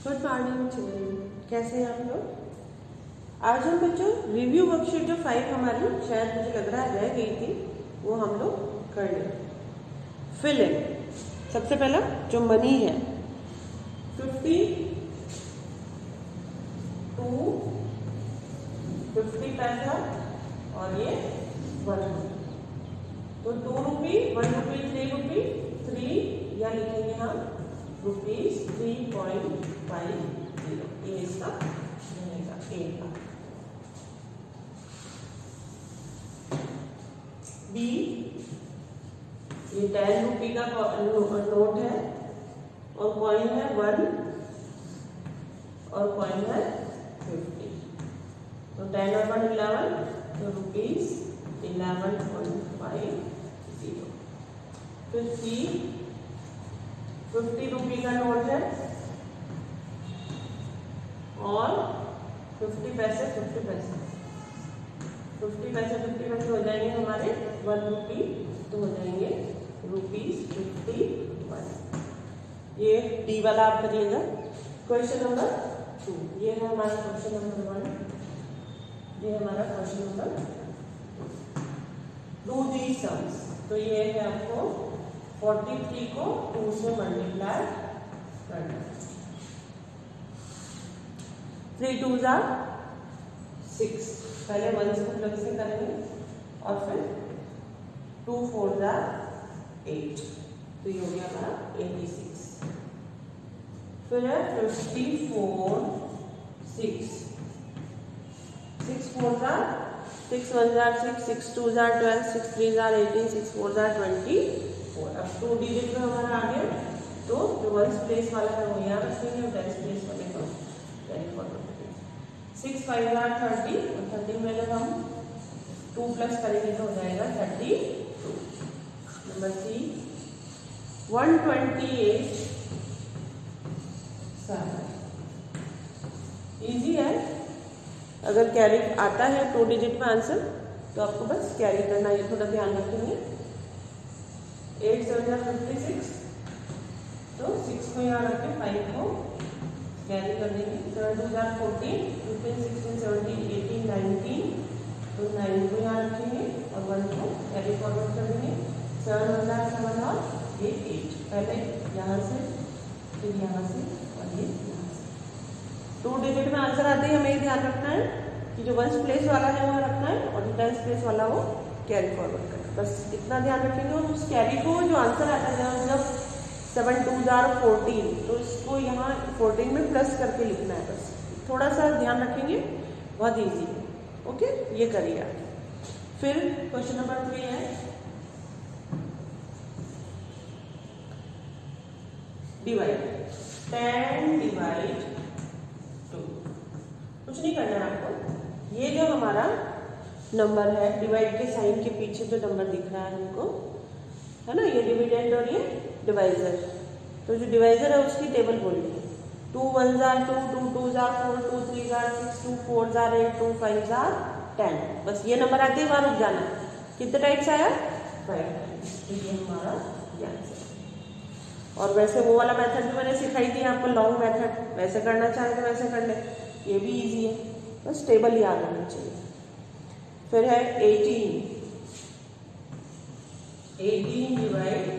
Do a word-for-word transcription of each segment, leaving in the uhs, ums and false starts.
Good morning children, कैसे हैं आप लोग। आज हम बच्चों रिव्यू वर्कशीट जो फाइव हमारी शायद मुझे लग रहा है रह गई थी, वो हम लोग कर लें। फिल इन सबसे पहला जो मनी है फिफ्टी टू फिफ्टी पैसा और ये वन, तो two rupee one rupee three rupee three या लिखेंगे हम rupees three point five zero, ये इसका रहेगा ए का। बी ये टेन रुपी का नोट है और कॉइन है वन और कॉइन है फिफ्टी, तो टेन और वन इलेवन, तो rupees eleven point five zero. फिर सी फिफ्टी रुपी का नोट है और फिफ्टी पैसे फिफ्टी पैसे फिफ्टी पैसे फिफ्टी पैसे हो जाएंगे हमारे वन रुपी, तो हो जाएंगे रुपीज फिफ्टी वन। ये डी वाला आप करिएगा। क्वेश्चन नंबर टू, ये है हमारा क्वेश्चन नंबर वन, ये हमारा question number two. Do the sums, तो ये है आपको फोर्टी थ्री को टू से मल्टीप्लाई करना। थ्री टू जा सिक्स, पहले वन से प्लग से करेंगे और फिर टू फोर जा एट, तो ये हो गया हमारा एटी सिक्स। फिर है fifty four six, six four जा सिक्स वन जार सिक्स, सिक्स टू जार ट्वेल्व, सिक्स थ्री जार एटीन, सिक्स फोर जार ट्वेंटी फोर। अब टू डिजिट में हमारा आ गया, तो जो वंस प्लेस वाला है वो यहाँ रखेंगे और टेंस प्लेस वाले को कैरी फॉरवर्ड करेंगे। सिक्स फाइव जार थर्टी, और थर्टी में जब हम टू प्लस करेंगे तो हो जाएगा thirty two. Number C one twenty eight seven, easy है। अगर कैरी आता है टू डिजिट में आंसर तो आपको बस कैरी करना, ये थोड़ा ध्यान रखेंगे। एट सेवन जा फिफ्टी सिक्स, तो सिक्स को यहाँ रख के फाइव को कैरी कर देंगे। सेवन टू जा fourteen, fifteen sixteen seventeen eighteen nineteen, तो नाइन को यहाँ रखेंगे और वन को कैरी फॉरवर्ड कर देंगे। सेवन वन जा सेवन और ये एट, पहले यहाँ से फिर यहाँ से और ये यहाँ से। टू डिजिट में आंसर आते ही हमें ये ध्यान रखना है कि जो वंस प्लेस वाला है वो रखना है और जो टेंस प्लेस वाला वो कैरी फॉरवर्ड करना, बस इतना ध्यान रखेंगे। और उस कैरी को जो आंसर आता है मतलब सेवन टू जार फोर्टीन, तो इसको यहाँ फोर्टीन में प्लस करके लिखना है, बस थोड़ा सा ध्यान रखेंगे, बहुत इजी है। ओके, ये करिए आप। फिर क्वेश्चन नंबर थ्री है डिवाइड, टेन डिवाइड टू। कुछ नहीं करना है आपको, ये जो हमारा नंबर है डिवाइड के साइन के पीछे जो नंबर दिख रहा है हमको, है ना, ये डिविडेंड और ये डिवाइजर, तो जो डिवाइजर है उसकी टेबल बोलिए। टू वन जार टू, टू टू जार फोर, टू थ्री जार सिक्स, टू फोर जार एट, टू फाइव जार टेन, बस ये नंबर आते ही वहां रुक जाना। कितने टाइप्स आया? फाइव टाइम्स, तो ये हमारा आंसर। और वैसे वो वाला मेथड भी मैंने सिखाई थी आपको, लॉन्ग मेथड, वैसे करना चाहे तो वैसे कर ले, ये भी इजी है, बस टेबल याद होनी चाहिए। फिर है eighteen, eighteen divide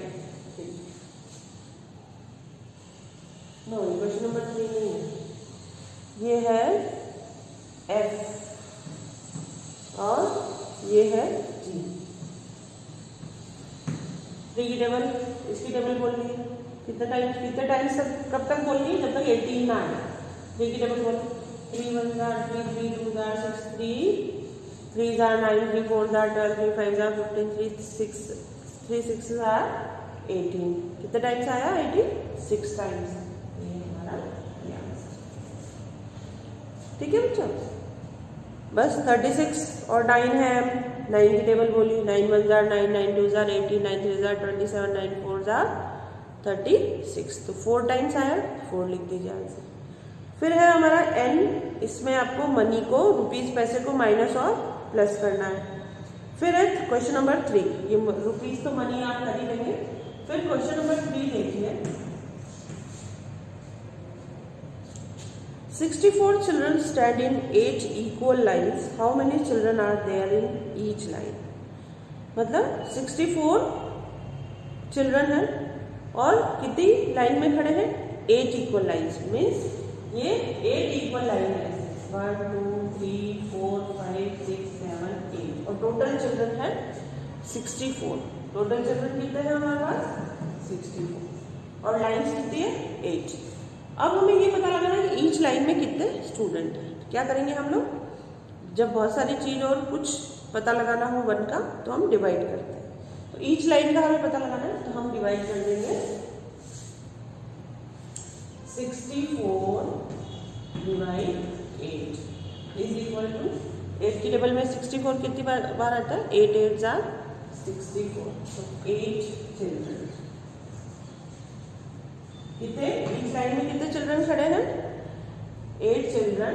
no, question number three नहीं है, ये है एफ और ये है जी। थ्री की टेबल, इसकी टेबल बोलनी है, कितने टाइम कितने टाइम्स तक कब तक बोलनी है? जब तक एटीन ना आए। थ्री की टेबल बोलो, थ्री वन जार थ्री, थ्री टू जार सिक्स, थ्री थ्री जार नाइन, थ्री फोर जार ट्वेल्व, थ्री फाइव जार fifteen, three six three six जार एटीन। कितने टाइम्स आया? Eighteen, six times. ये हमारा आंसर, ठीक है बच्चों। बस थर्टी सिक्स और नाइन है, नाइन की टेबल बोली, नाइन वन जार नाइन, नाइन टू जार एटीन, नाइन थ्री जार ट्वेंटी सेवन, नाइन फोर जार थर्टी सिक्स, तो फोर टाइम्स आया, फोर लिख दीजिए आंसर। फिर है हमारा एन, इसमें आपको मनी को रुपीज पैसे को माइनस और प्लस करना है। फिर है क्वेश्चन नंबर थ्री, ये रुपीज तो मनी आप कर ही लेंगे। फिर क्वेश्चन नंबर थ्री देखिए, sixty-four children stand in eight equal lines. How many children are there in each line? मतलब sixty-four children हैं और कितनी लाइन में खड़े हैं? eight equal lines. मीन्स ये eight equal line है. one, two, three, four, five, six, seven, eight. और टोटल चिल्ड्रन है sixty-four. टोटल चिल्ड्रन कितने हैं हमारे पास? sixty-four. और लाइन्स कितनी है? eight. अब हमें ये पता लगाना है कि ईच लाइन में कितने स्टूडेंट हैं. क्या करेंगे हम लोग? जब बहुत सारी चीज और कुछ पता लगाना हो वन का तो हम डिवाइड करते हैं. तो ईच लाइन का हमें पता लगाना है तो हम डिवाइड कर देंगे. sixty-four divide eight is equal to eight की टेबल में sixty-four कितनी बार, बार आता है? eight eights are sixty-four. so eight children. कितने इस लाइन में कितने चिल्ड्रन खड़े हैं? Eight children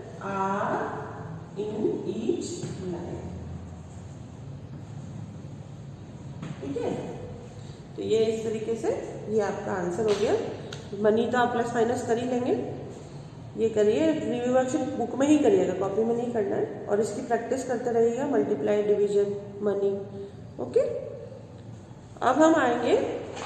are in each line. ठीक है, तो ये इस तरीके से ये आपका आंसर हो गया. मनी तो आप प्लस माइनस कर ही लेंगे. ये करिए, रिव्यू वर्कशीट बुक में ही करिएगा, कॉपी में नहीं करना है. और इसकी प्रैक्टिस करते रहिएगा, मल्टीप्लाई, डिवीजन, मनी. ओके, अब हम आएंगे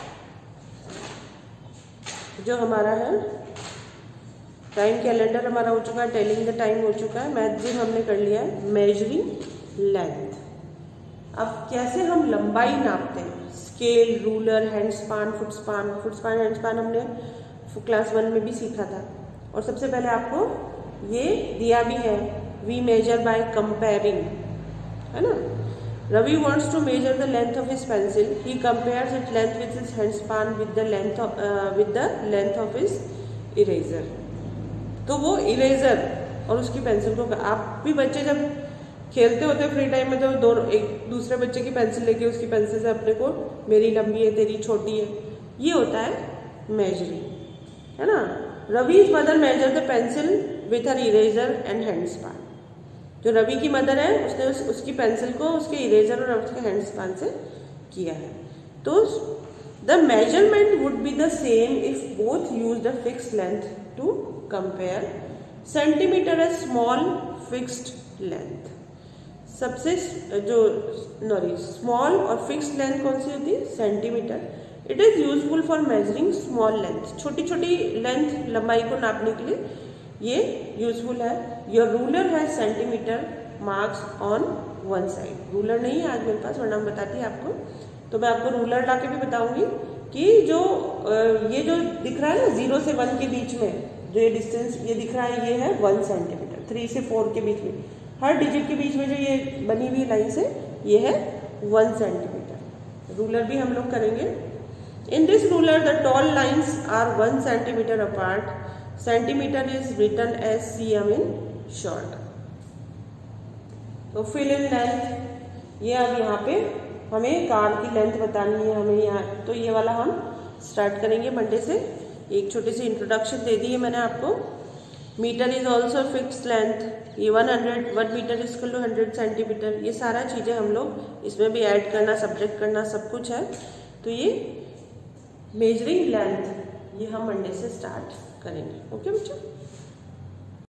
जो हमारा है टाइम कैलेंडर हमारा हो चुका है, टेलिंग द टाइम हो चुका है, मैथ जिम हमने कर लिया है, मेजरिंग लेंथ. अब कैसे हम लंबाई नापते हैं? Scale, ruler, hand span, foot span. Foot span, hand span हमने क्लास वन में भी सीखा था. और सबसे पहले आपको ये दिया भी है, वी मेजर बाय कंपेयरिंग, है ना. Ravi wants to measure the length of his pencil. He compares its length with his hand span with the length of uh, with the length of his eraser. तो वो eraser और उसकी pencil को, आप भी बच्चे जब खेलते होते फ्री टाइम में तो दोनों एक दूसरे बच्चे की पेंसिल लेके उसकी पेंसिल से अपने को, मेरी लंबी है तेरी छोटी है, ये होता है मेजरिंग, है ना. Ravi's mother measure the pencil with her eraser and hand span. जो रवि की मदर है उसने उस, उसकी पेंसिल को उसके इरेजर और उसके हैंड स्पान से किया है. तो the measurement would be the same if both use the fixed length to compare. Centimetre है स्मॉल फिक्स्ड लेंथ. सबसे जो नॉरी स्मॉल और फिक्स्ड लेंथ कौन सी होती है? Centimetre. It is useful for measuring small length. छोटी छोटी लेंथ, लंबाई को नापने के लिए ये यूजफुल है. योर रूलर है centimetre marks on one side. Ruler नहीं है आज मेरे पास, वरना मैं बताती आपको. तो मैं आपको रूलर ला के भी बताऊंगी कि जो ये जो दिख रहा है ना जीरो से वन के बीच में जो ये डिस्टेंस ये दिख रहा है, ये है वन सेंटीमीटर. थ्री से फोर के बीच में, हर डिजिट के बीच में जो ये बनी हुई लाइन से, ये है वन सेंटीमीटर. रूलर भी हम लोग करेंगे. In this ruler the tall lines are one centimetre apart. Centimetre is written as cm in short. तो फिल इन लेंथ, ये अब यहाँ पे हमें कार की लेंथ बतानी है हमें यहाँ. तो ये वाला हम स्टार्ट करेंगे मंडे से. एक छोटी सी इंट्रोडक्शन दे दी है मैंने आपको. Metre is also fixed length. ये one hundred one metre is equal to hundred centimetre. ये सारा चीज़ें हम लोग इसमें भी ऐड करना, सब्जेक्ट करना, सब कुछ है. तो ये मेजरिंग लेंथ ये हम मंडे से स्टार्ट करेंगे. ओके बच्चों.